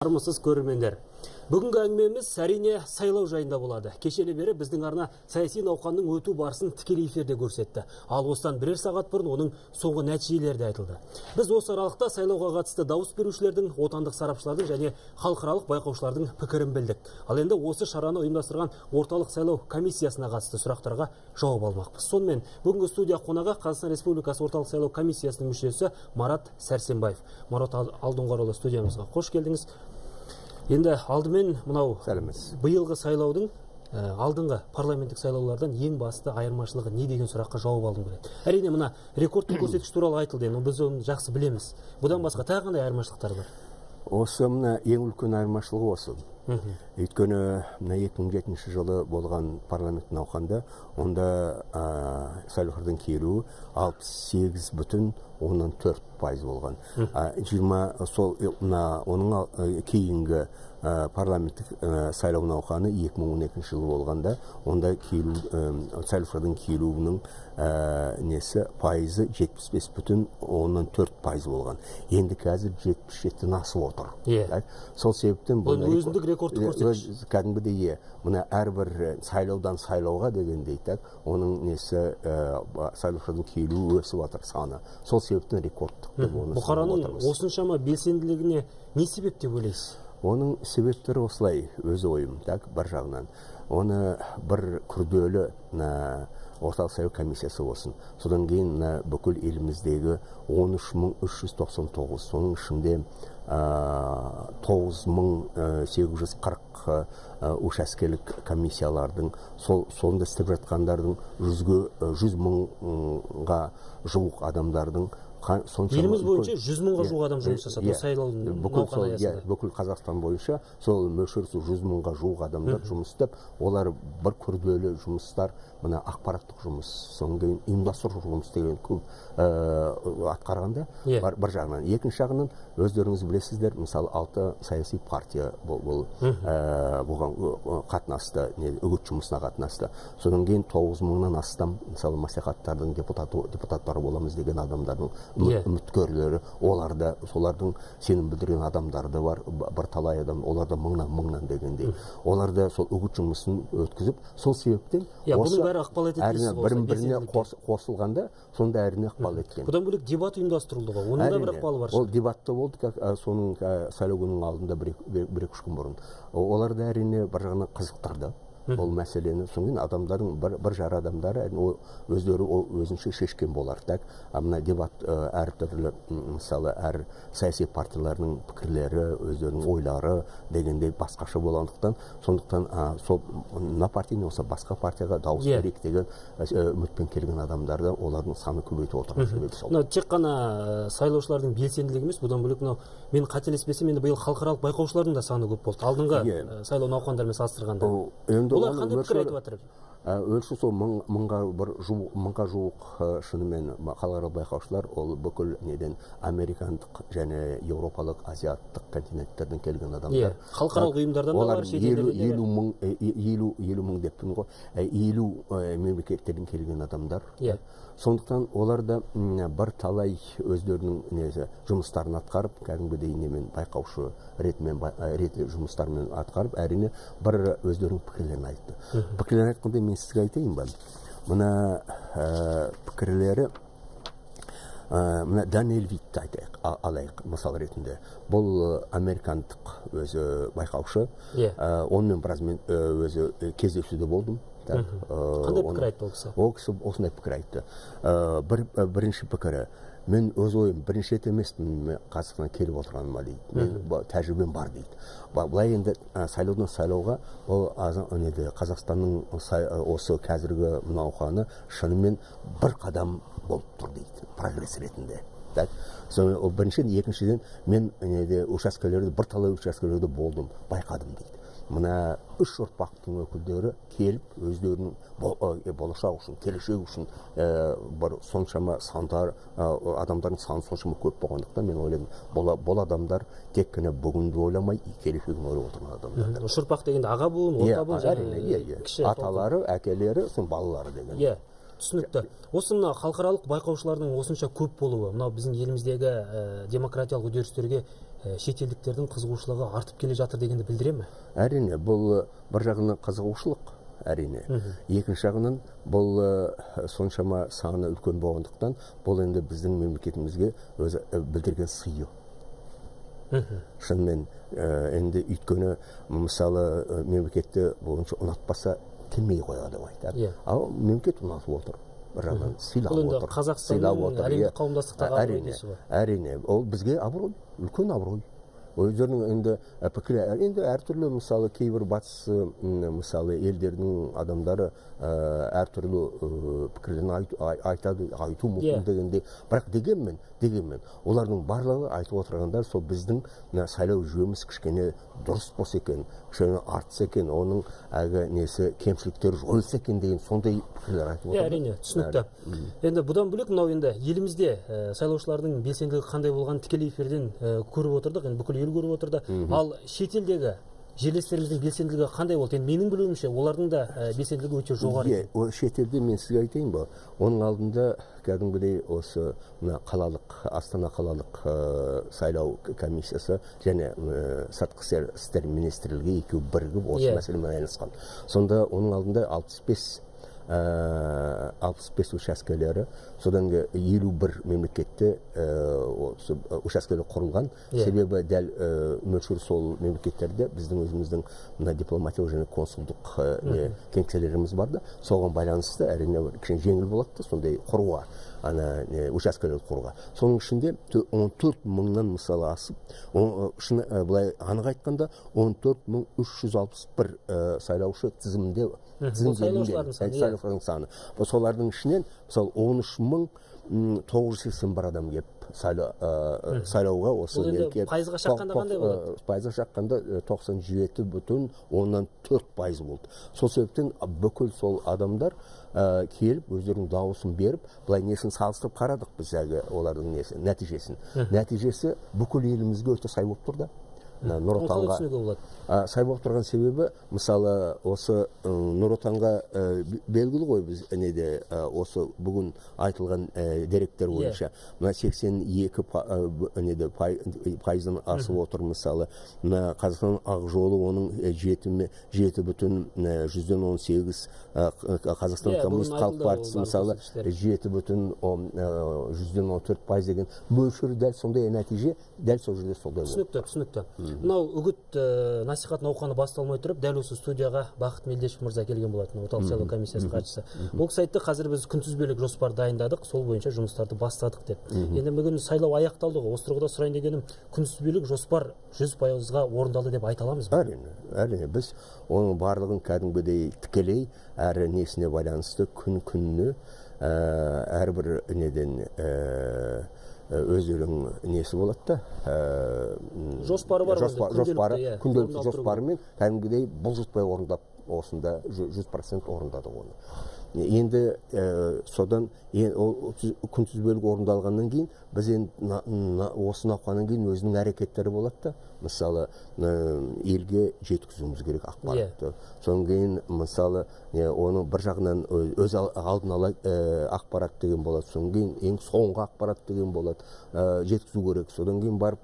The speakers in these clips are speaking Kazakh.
Армысыз көрермендер. Бүгінгі әңгімеміз әрине сайлау жайында болады. Кешелі бері біздің арна саяси науқанның өту барысын тікелей эфирде көрсетті. Ал осыдан бірер сағат бұрын оның соңғы нәтижелері де айтылды. Біз осы аралықта сайлауға қатысты дауыс берушілердің, отандық сарапшылардың және халықаралық байқаушылардың пікірін білдік. Ал енді осы шараны ұйымдастырған орталық сайлау комиссиясына қатысты сұрақтарға жауап алмақпыз. Сонымен бүгінгі студия қонағы Қазақстан Республикасы орталық сайлау комиссиясының мүшесі Марат Сәрсенбаев. Марат Алдоңғарұлы, студиямызға қош келдіңіз. Енді алдымен мынау биылғы сайлаудың алдыңғы парламенттік сайлаулардан ең басты айырмашылығы не деген сұраққа жауап алдым келеді. Әрине мына рекордтық көрсеткіш туралы айтылды, біз оны жақсы білеміз. Бұдан басқа тағы қандай айырмашылықтар бар? Осы мына ең үлкен айырмашылығы осы. Өйткені 2007 жылы болған парламент науқанда, онда сайлаушылардың келуі 68,4% болған. 20 сол оның кейінгі парламенттік сайлау науқаны 2012 жылы болғанда, онда сайлаушылардың келуінің несі пайызы 75,4% болған. Енді қазір 77-ден асып отыр. Сол себептен бұл өзіндік рекордты көрсеткіш. Кәдімгідей мына әрбір сайлаудан сайлауға дегендей, оның несі сайлаушылардың келуі өсіп жатыр саны. Сол себептен рекордтық деп оны Бұқараның осыншама белсенділігіне не себеп деп ойлайсыз? Оның себептері осылай, өз ойым, бір жағынан. Оны бір күрделі орталық сайлау комиссиясы болсын. Содан кейін бүкіл еліміздегі 13.399, соның ішінде 9.840 учаскелік комиссиялардың, сонда істеп жатқандардың 100 мыңға жуық адамдардың еліміз бойынша 100 мыңға жуық адам жұмыс жасады сайлаудың науқаны аясында. Бүкіл Қазақстан бойынша сол мөлшері 100 мыңға жуық адамдар жұмыс істеп, олар бір күрделі жұмыстар, мына ақпараттық жұмыс, содан кейін ұйымдастыру жұмыс деген көп атқарғанда бір жағынан. Екінші жағынан өздеріңіз білесіздер, мысалы 6 саяси партия бұған қатынасты, үгіт жұмысына қатынасты. Содан кейін 9 мыңнан астам мысалы мәслихаттардың депутаттары боламыз деген адамдардың үміткерлері, оларда солардың сенім білдірген адамдары бар, бір талай адам, оларда мыңнан дегендей. Оларда сол үгіт жұмысын өткізіп, сол себептен бірін-біріне қосылғанда, сонда әрине ықпал еткен. Бұдан бөлек дебат ұйымдастырылды ғой, оның да бір ықпалы бар. Ол дебатта болды, соның сайлау күнінің алдында бір-екі күн бұрын. Олар да әрине бір жағынан қызықтырды ол мәселені. Соңын адамдардың бір жары адамдары өздері өзінше шешкен болар. Мына дебат әртүрлі, мысалы, әр саяси партиялардың пікірлері, өздерінің ойлары дегендей басқаша болғандықтан, сондықтан мына партияны осы басқа партияға дауыс берейік деген үмітпен келген адамдарды олардың саны көбейтіп отырған себебі сол. Тек қана сайлаушылардың белсенділігі емес, бұдан бөлек мен қателеспесем, енді биыл халықаралық байқаушылардың да саны көп болды. Алдыңғы сайлау науқандарымен салыстырғанда. Олар қандай пікір айтып жатыр? Өлші сол мыңға жуық шынымен халықаралық байқаушылар, ол бүкіл американдық және еуропалық, азиаттық континенттерден келген адамдар. Халықаралық ұйымдардан да бар, шетелдерден де бар. 50 мың деппін ғой, 50 мемлекеттерден келген адамдар. Сондықтан оларда бір талай өздерінің жұмыстарын атқарып, кәдімгідей байқаушы реті жұмыстармен атқарып, әрине бір өздерінің пікірлерін айтты. Пікірлерін айтқанда мен сізге айтайын ба? Мына пікірлері, мына Даниэль Витті алайық мысал ретінде. Бұл американдық өзі байқаушы. Онымен біраз мен өзі кездесуде болдым. Қандай пікір айтты ол кісі? Ол кісі осындай пікір айтты. Бірінші пікірі, мен өз ойым бірінші рет емеспін Қазақстаннан келіп отырғаныма дейді. Тәжірибем бар дейді. Бұлай енді сайлаудан сайлауға Қазақстанның осы қазіргі науқаны шынымен бір қадам болып тұр дейді, прогресс ретінде. Ол біріншіден, екіншіден мен учаскелерді, бір талай учаскелерді болдым, байқадым дейді. Мына 3 ұрпақтың өкілдері келіп, өздерінің болашақ үшін, келешек үшін бір соншама сандар, адамдардың саны соншама көп болғандықтан мен ойлаймын, бұл адамдар тек қана бүгінді ойламай, келешегін ойлап отырған адамдар. 3 ұрпақ дегенде аға буын, орта буын, аталары, әкелері, сон балалары деген. Түсінікті. Осы мына халықаралық байқаушылардың осынша көп болуы, мынау біздің еліміздегі демократиялық үдерістерге шетелдіктердің қызығушылығы артып келе жатыр дегенді білдіре ме? Әрине, бұл бір жағынан қызығушылық, әрине. Екінші жағынан бұл соншама саны үлкен болғандықтан, бұл енді біздің мемлекетімізге өзі білдірген сыйы. Шынымен, енді өйткені мысалы мемлекетті бойынша ұнатпаса келмей қояды деп айтады. Ал мемлекет ұнатып отыр. Бір жағынан сыйлап отыр. Қазақстанның әлемдік қауымдастықтағы абырой дейсіз ғой. Әрине, ол бізге абырой, үлкен абырой. Өздерінің енді пікірі, енді әртүрлі мысалы кейбір батыс мысалы елдердің адамдары әртүрлі пікірлерін айту мүмкін дегенде, бірақ дегенмен олардың барлығы айтып отырғандар сол біздің сайлау жүйеміз кішкене дұрыс болса екен, кішкене артса екен, оның әлгі несі кемшіліктері жойылса екен деген сондай пікірлер айтып отыр. Әрине, түсінікті. Енді бұдан бөлек мынау енді елімізде сайлаушылардың белсенділігі қандай болғанын тікелей эфирден көріп отырдық, енді бүкіл ел көріп отырды. Ал шетелдегі жерлестеріміздің белсенділігі қандай болды? Енді менің білуімше, олардың да белсенділігі өте жоғары. Шетелде мен сізге айтайын ба, оның алдында кәдімгідей осы қалалық, Астана қалалық сайлау комиссиясы және сыртқы істер министрлігі екеуі бірігіп осы мәселемен айналысқан. Сонда оның алдында 65 учаскелері, содан 51 мемлекетте учаскелер құрылған. Себебі дәл мөлшері сол мемлекеттерде біздің өзіміздің дипломатиялық және консулдық кеңселеріміз барды. Соған байланысты әрине жеңіл болады, сондай құруға, учаскелерді құруға. Соның ішінде 14 мыңнан мысалы асып, былай анық айтқанда 14.361 сайлаушы тізімінде сайлаушылардың саны. Солардың ішінен мысалы 13.981 адам келіп сайлауға осы мемлекет. Пайызға шаққанда қандай болады? Пайызға шаққанда 97,4% болды. Сол себептен бүкіл сол адамдар келіп өздерінің дауысын беріп, былай несін салыстырып қарадық біз олардың нәтижесін. Нәтижесі бүкіл елімізге өте сай болып тұрды. Нұр Отанға сай болып тұрған себебі, мысалы осы Нұр Отанға белгілі ғой біз осы бүгін айтылған деректер бойынша 82% асып отыр. Мысалы Қазақстан Ақ жолы оның 7,18, Қазақстан Коммунист Халық партиясы мысалы 7,14% деген мөлшері дәл сондай нәтиже, дәл сол жерде солдай болды. Түсінікті. Мынау үгіт насихат науқаны басталмай тұрып, дәл осы студияға Бақыт Мелдешев мырза келген болатын, орталық сайлау комиссиясының хатшысы. Ол кісі айтты, қазір біз күнтізбелік жоспар дайындадық, сол бойынша жұмыстарды бастадық деп. Енді бүгін сайлау аяқталды ғой. Осы тұрғыда сұрайын дегенім, күнтізбелік жоспар 100%-ға орындалды деп айта аламыз ба? Әрине, біз оның барлығын кәдімгідей тікелей әрі несіне байланысты күн-күніне әрбір неден өздерінің несі болады да, жоспары бар, күнделікті жоспарымен кәдімгідей бұлжытпай орындап, осында 100% орындады оны. Енді содан күнтізбелік орындалғаннан кейін біз осы науқаннан кейін өзінің әрекеттері болады да, мысалы елге жеткізуіміз керек ақпаратты. Содан кейін мысалы оны бір жағынан өз алдын ала ақпарат деген болады, содан кейін ең соңғы ақпарат деген болады, жеткізу керек. Содан кейін барып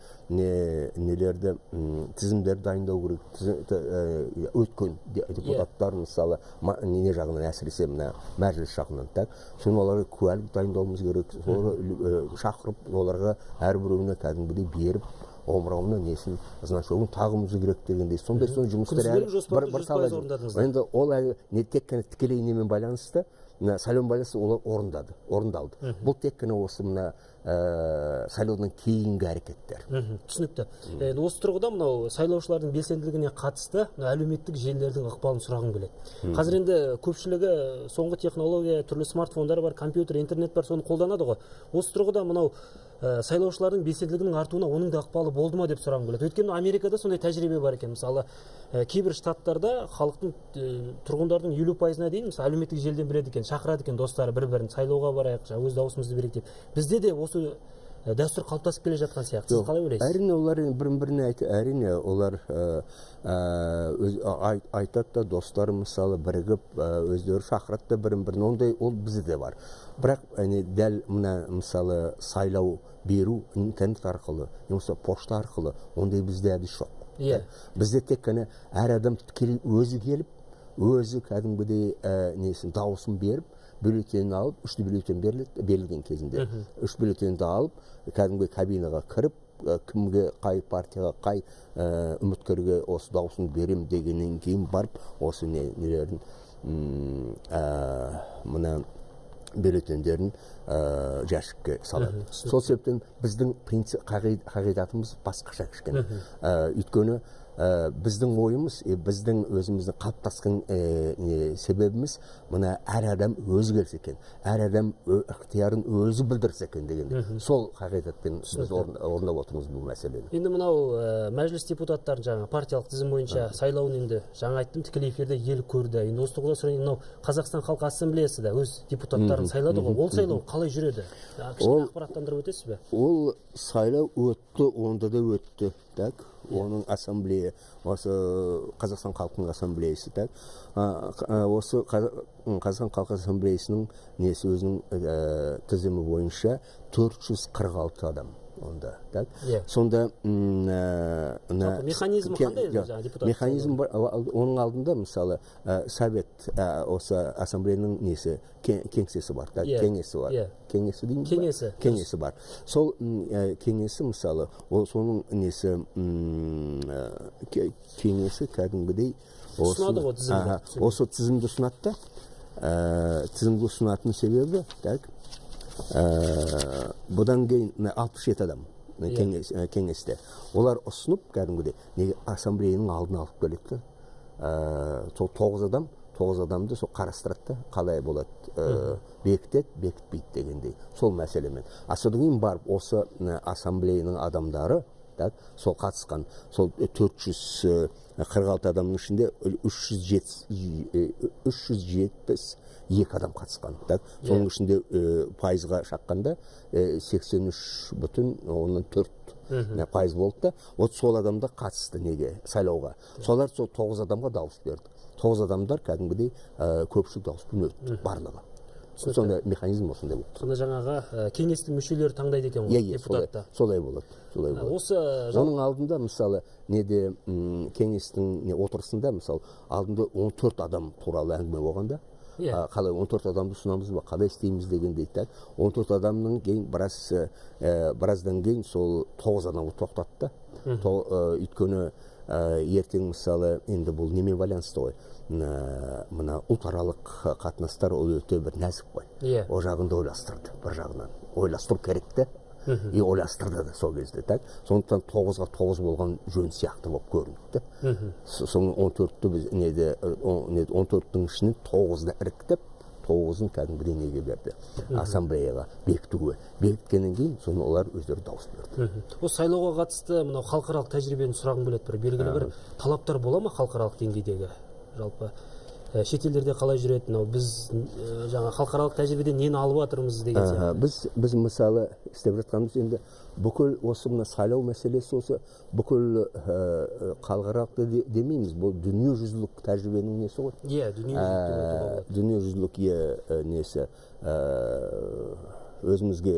нелерді тізімдерді дайындау керек. Өткен депутаттар мысалы не жағынан әсіресе мәжіліс жағынан соны оларға куәлік дайындауымыз керек, шақырып оларға әрбіреуіне кәдімгідей беріп, омырауына несін значогын тағымыз керек дегендей сондай жұмыстар бір салады. Енді ол не тек қана тікелей немен байланысты, сайлаумен байланысты олар орындалды. Бұл тек қана осы сайлаудан кейінгі әрекеттер. Түсінікті. Осы тұрғыда мынау сайлаушылардың белсенділігіне қатысты әлеуметтік желілердің ықпалын сұрағым келеді. Қазір енді көпшілігі соңғы технология, түрлі смартфондар бар, компьютер, интернет бар, соны қолданады ғой. Осы тұрғыда мынау сайлаушылардың белсенділігінің артуына оның да ықпалы болды ма деп сұрағым келеді. Өйткені Америкада сондай тәжірибе бар екен. Мысалы, кейбір штаттарда халықтың тұрғындардың 50%-на дейін әлеуметтік желіден біледі екен, шақырады екен достары бір-бірін сайлауға барайық, өз дауысымызды берейік деп. Бізде де осы дәстүр қалыптасып келе жатқан сияқты. Сіз қалай ойлайсыз? Әрине олар бірін-біріне әрине олар айтады да, достар мысалы бірігіп өздері шақырады да бірін-бірін, ондай ол бізде бар. Бірақ дәл мына мысалы сайлау беру интернет арқылы, немесе пошта арқылы, ондай бізде әдіс жоқ. Бізде тек қана әр адам тікелей өзі келіп, өзі кәдімгідей несін дауысын беріп, бюллетенін алып, 3 бюллетен берілген кезінде 3 бюллетенді алып, кәдімгі кабинаға кіріп, кімге, қай партияға, қай үміткерге осы дауысын берем дегеннен кейін барып, осы нелерін мына бюллетендерін жәшікке салады. Сол себептен біздің қағидатымыз басқаша кішкене. Өйткені біздің ойымыз, біздің өзіміздің қалыптасқан себебіміз мына әр адам өзі келсе екен, әр адам ықтиярын өзі білдірсе екен дегенде. Сол қағидатпен біз орындап отырмыз бұл мәселені. Енді мынау мәжіліс депутаттарын жаңа партиялық тізім бойынша сайлауын енді жаңа айттым, тікелей эфирде ел көрді. Енді осы тұрғыда сұрайын, мынау Қазақстан Халқы Ассамблеясы да өз депутаттарын сайлады ғой. Ол сайлау қалай жүреді? Кішкене ақпараттандырып өтесіз бе? Ол сайлау өтті, онда да өтті. Оның ассамблея, осы Қазақстан Халқының ассамблеясы, осы Қазақстан Халқы ассамблеясының несі өзінің тізімі бойынша 446 адам онда. Сонда механизм қандай депутат? Механизм бар, оның алдында мысалы совет, осы ассамблеяның несі кеңсесі бар, кеңесі бар. Кеңесі дейміз ба? Кеңесі бар. Сол кеңесі мысалы, соның несі кеңесі кәдімгідей осы тізімді ұсынады да, тізімді ұсынатын себебі бұдан кейін 67 адам кеңесте. Олар ұсынып кәдімгідей ассамблеяның алдын алып келеді. Сол 9 адамды сол қарастырады, қалай болады, бекітпейді дегендей. Сол мәселемен. Содан кейін барып осы ассамблеяның адамдары сол қатысқан, сол 446 адамның ішінде 372 адам қатысқан. Соның ішінде пайызға шаққанда 83,4 пайыз болды да, сол адамдар қатысты неге, сайлауға. Солар сол 9 адамға дауыс берді. 9 адамдар кәдімгідей көпшілік дауыспен өтті барлығы. Сонда механизм осындай болды. Сонда жаңағы кеңестің мүшелері таңдайды екен ғой депутатты. Солай болады. Оның алдында мысалы неде кеңестің отырысында мысалы алдында 14 адам туралы әңгіме болғанда, қалай 14 адамды ұсынамыз ба, қалай істейміз дегенде айтады. 14 адамның кейін біраздан кейін сол 9 адамға тоқтатты. Өйткені ертең мысалы енді бұл немен байланысты ғой, мына ұлтаралық қатынастар ол өте бір нәзік қой. Ол жағында ойластырды, бір жағынан ойластыру керек те, ойластырды да сол кезде. Сондықтан 9-ға 9 болған жөн сияқты болып көрінді. Соның 14-тің ішінен 9-ды іріктеп, 9-ын кәдімгідей неге берді, ассамблеяға бекітуге. Бекіткеннен кейін соны олар өздері дауыс берді. Осы сайлауға қатысты мынау халықаралық тәжірибені сұрағым келеді, бір белгілі бір талаптар бола ма халықаралық деңгейдегі? Жалпы шетелдерде қалай жүреді, біз жаңа халықаралық тәжірибеден нені алып жатырмыз деген сияқты? Біз мысалы істеп жатқанымыз енді бүкіл осы сайлау мәселесі осы бүкіл халықаралық демейміз, бұл дүниежүзілік тәжірибенің несі ғой. Дүниежүзілік несі өзімізге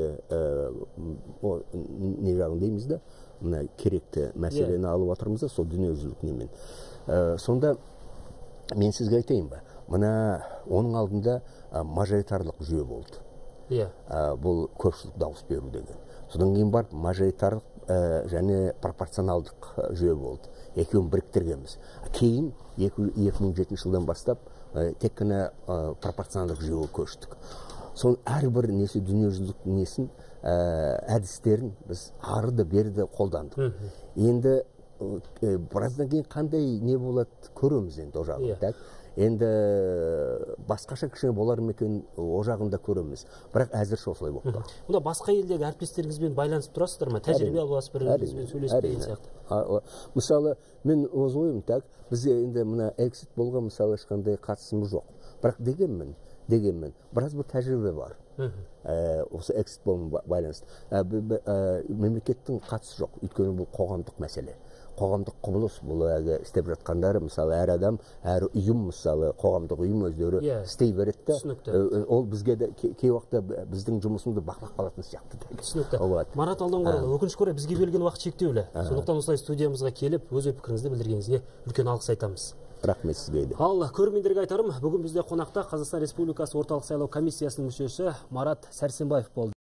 не жағын дейміз да, керекті мәселені алып жатырмыз да, сол дүниежүзілік немен. Сонда мен сізге айтайын ба, мына оның алдында мажоритарлық жүйе болды. Бұл көпшілік дауыс беру деген. Содан кейін барып мажоритарлық және пропорционалдық жүйе болды. Екеуін біріктіргенбіз. Кейін 2007 жылдан бастап тек қана пропорционалдық жүйеге көштік. Сол әрбір несі дүниежүзілік несін әдістерін біз ары да бері де қолдандық. Енді біраздан кейін қандай не болады көреміз енді о жағын. Енді басқаша кішкене болар ма екен, о жағында көреміз. Бірақ әзірше осылай болып тұр. Мұнда басқа елдегі әріптестеріңізбен байланысып тұрасыздар ма? Тәжірибе аласыз, біріңізбен сөйлесіп деген сияқты. Мысалы, мен өз ойым, бізде енді мына экзит болған мысалы ешқандай қатысымыз жоқ. Бірақ дегенмен, дегенмен біраз бір тәжірибе бар. Осы экспомен байланысты мемлекеттің қатысы жоқ, өйткені бұл қоғамдық мәселе, қоғамдық құбылыс. Бұл істеп жатқандары, мысалы, әр адам, әр ұйым, мысалы, қоғамдық ұйым өздері істей береді. Ол бізге де кей уақытта біздің жұмысымызды бақылап қалатын сияқты. Түсінікті. Марат Алдоңғарұлы, өкінішке орай бізге берілген уақыт шектеулі. Сондықтан осылай студиямызға келіп, өз пікіріңізді білдіргеніңізге үлкен алғыс айтамыз. Рахмет сізге де. Ал көрермендерге айтарым, бүгін бізде қонақта Қазақстан Республикасы орталық сайлау комиссиясының мүшесі Марат Сәрсенбаев болды.